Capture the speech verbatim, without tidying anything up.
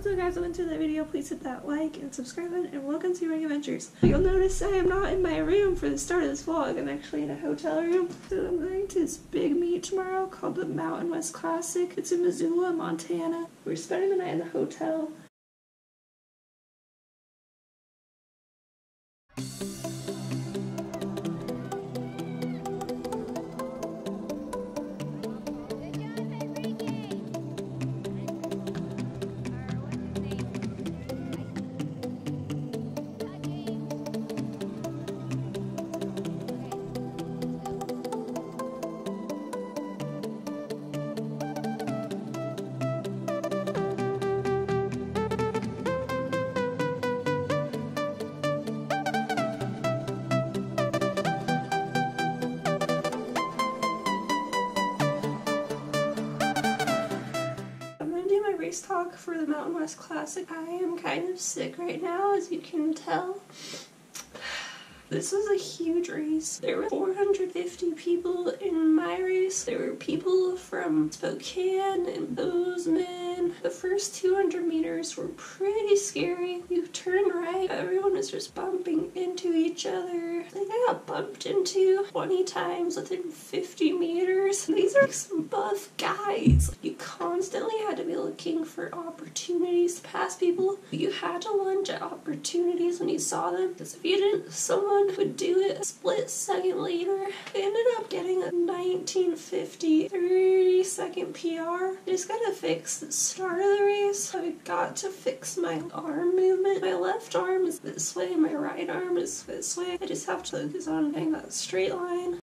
So guys, welcome to the video. Please hit that like and subscribe button, and welcome to Running Adventures. You'll notice I am not in my room for the start of this vlog. I'm actually in a hotel room. So I'm going to this big meet tomorrow called the Mountain West Classic. It's in Missoula, Montana. We're spending the night in the hotel. Race talk for the Mountain West Classic. I am kind of sick right now, as you can tell. This was a huge race. There were four hundred fifty people in my race. There were people from Spokane and Bozeman. The first two hundred meters were pretty scary. You turn right, everyone was just bumping into each other. I think I got bumped into twenty times within fifty meters. These are some buff guys. You constantly had to be looking for opportunities to pass people. You had to lunge at opportunities when you saw them, because if you didn't, someone would do it a split second later. I ended up getting a nineteen fifty thirty second P R. I just gotta fix the start of the race. I got to fix my arm movement. My left arm is this way, my right arm is this way. I just have to focus on getting that straight line.